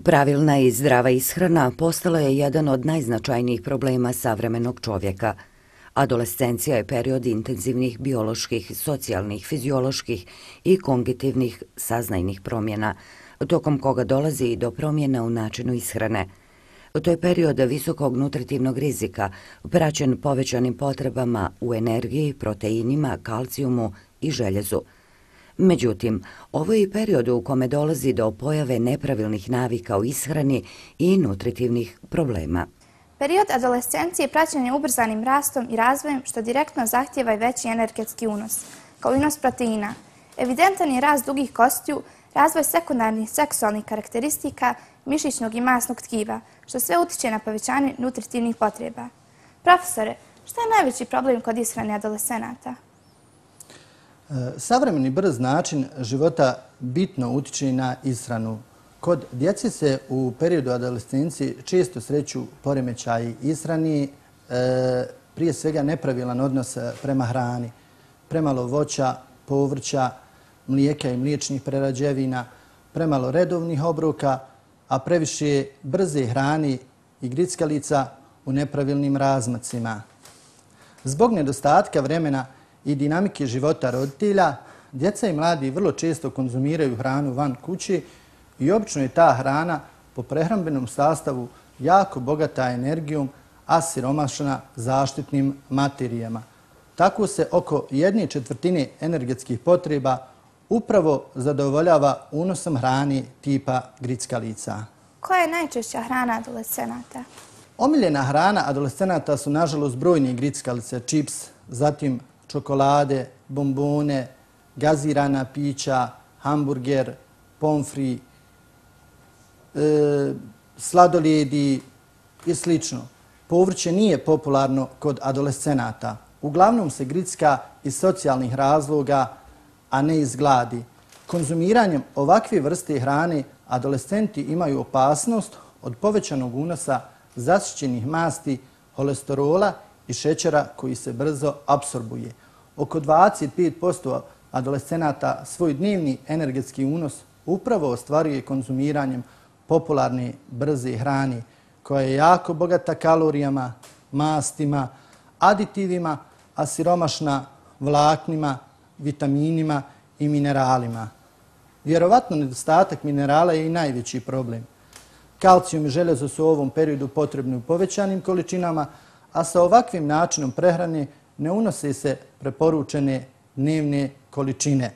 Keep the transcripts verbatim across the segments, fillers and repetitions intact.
Pravilna i zdrava ishrana postala je jedan od najznačajnijih problema savremenog čovjeka. Adolescencija je period intenzivnih bioloških, socijalnih, fizioloških i kognitivnih saznajnih promjena, tokom koga dolazi i do promjena u načinu ishrane. To je period visokog nutritivnog rizika, praćen povećanim potrebama u energiji, proteinima, kalcijumu i željezu. Međutim, ovo je i period u kome dolazi do pojave nepravilnih navika u ishrani i nutritivnih problema. Period adolescencije praćen je ubrzanim rastom i razvojem što direktno zahtijeva i veći energetski unos, kao i unos proteina. Evidentan je rast dugih kostiju, razvoj sekundarnih seksualnih karakteristika, mišićnog i masnog tkiva, što sve utiče na povećanje nutritivnih potreba. Profesore, šta je najveći problem kod ishrane adolescenata? Savremeni brz način života bitno utiče na ishranu. Kod djece se u periodu adolescencije često sreću poremećaji ishrani, prije svega nepravilan odnos prema hrani, premalo voća, povrća, mlijeka i mliječnih prerađevina, premalo redovnih obroka, a previše brze hrane i grickalica u nepravilnim razmacima. Zbog nedostatka vremena i dinamike života roditelja, djeca i mladi vrlo često konzumiraju hranu van kuće i obično je ta hrana po prehrambenom sastavu jako bogata energijom, a siromašna zaštitnim materijama. Tako se oko jedne četvrtine energetskih potreba upravo zadovoljava unosom hrane tipa grickalica. Koja je najčešća hrana adolescenata? Omiljena hrana adolescenata su nažalost brojne grickalice, čips, zatim čokolade, bombone, gazirana pića, hamburger, pomfri, e, sladolijedi i sl. Povrće nije popularno kod adolescenata. Uglavnom se gricka iz socijalnih razloga, a ne iz gladi. Konzumiranjem ovakve vrste hrane adolescenti imaju opasnost od povećanog unosa zasićenih masti, holesterola i šećera koji se brzo apsorbuje. Oko dvadeset pet posto adolescenata svoj dnevni energetski unos upravo ostvaruje konzumiranjem popularne brze hrane koja je jako bogata kalorijama, mastima, aditivima, a siromašna vlaknima, vitaminima i mineralima. Vjerovatno nedostatak minerala je i najveći problem. Kalcijum i željezo su u ovom periodu potrebni u povećanim količinama, a sa ovakvim načinom prehrane ne unose se preporučene dnevne količine.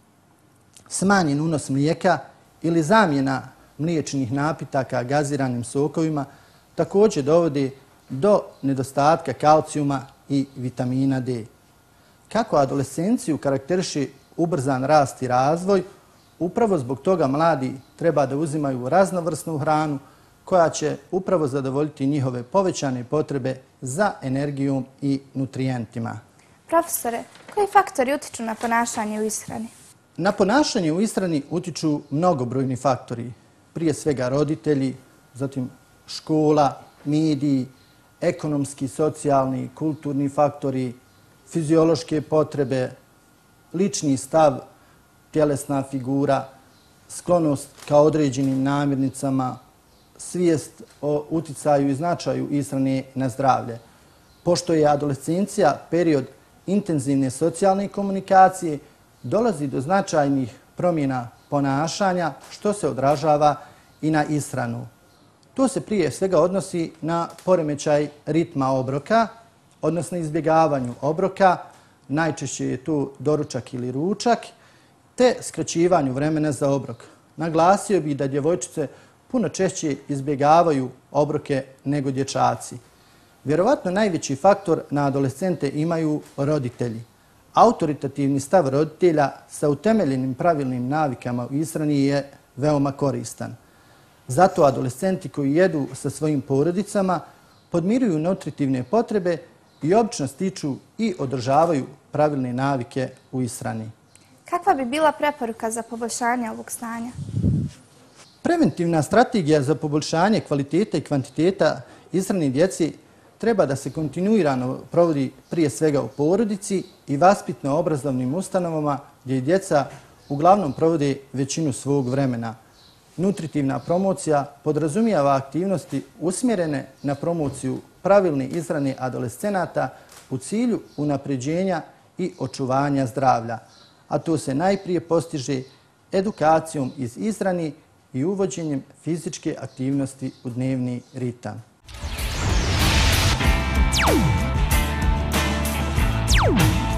Smanjen unos mlijeka ili zamjena mliječnih napitaka gaziranim sokovima također dovodi do nedostatka kalcijuma i vitamina D. Kako adolescenciju karakteriši ubrzan rast i razvoj, upravo zbog toga mladi treba da uzimaju raznovrsnu hranu koja će upravo zadovoljiti njihove povećane potrebe za energijom i nutrijentima. Profesore, koji faktori utiču na ponašanje u ishrani? Na ponašanje u ishrani utiču mnogobrojni faktori. Prije svega roditelji, zatim škola, mediji, ekonomski, socijalni, kulturni faktori, fiziološke potrebe, lični stav, tjelesna figura, sklonost ka određenim namirnicama, svijest o uticaju i značaju ishrane na zdravlje. Pošto je adolescencija period intenzivne socijalne komunikacije, dolazi do značajnih promjena ponašanja što se odražava i na ishranu. To se prije svega odnosi na poremećaj ritma obroka, odnosno izbjegavanju obroka, najčešće je tu doručak ili ručak, te skraćivanju vremena za obrok. Naglasio bih da djevojčice puno češće izbjegavaju obroke nego dječaci. Vjerovatno najveći faktor na adolescente imaju roditelji. Autoritativni stav roditelja sa utemeljenim pravilnim navikama u ishrani je veoma koristan. Zato adolescenti koji jedu sa svojim porodicama podmiruju nutritivne potrebe i obično stiču i održavaju pravilne navike u ishrani. Kakva bi bila preporuka za poboljšanje ovog stanja? Preventivna strategija za poboljšanje kvaliteta i kvantiteta ishrane djeci treba da se kontinuirano provodi prije svega u porodici i vaspitno-obrazovnim ustanovama gdje djeca uglavnom provode većinu svog vremena. Nutritivna promocija podrazumijeva aktivnosti usmjerene na promociju pravilne ishrane adolescenata u cilju unapređenja i očuvanja zdravlja, a to se najprije postiže edukacijom iz ishrane i uvođenjem fizičke aktivnosti u dnevni ritam. Thank you.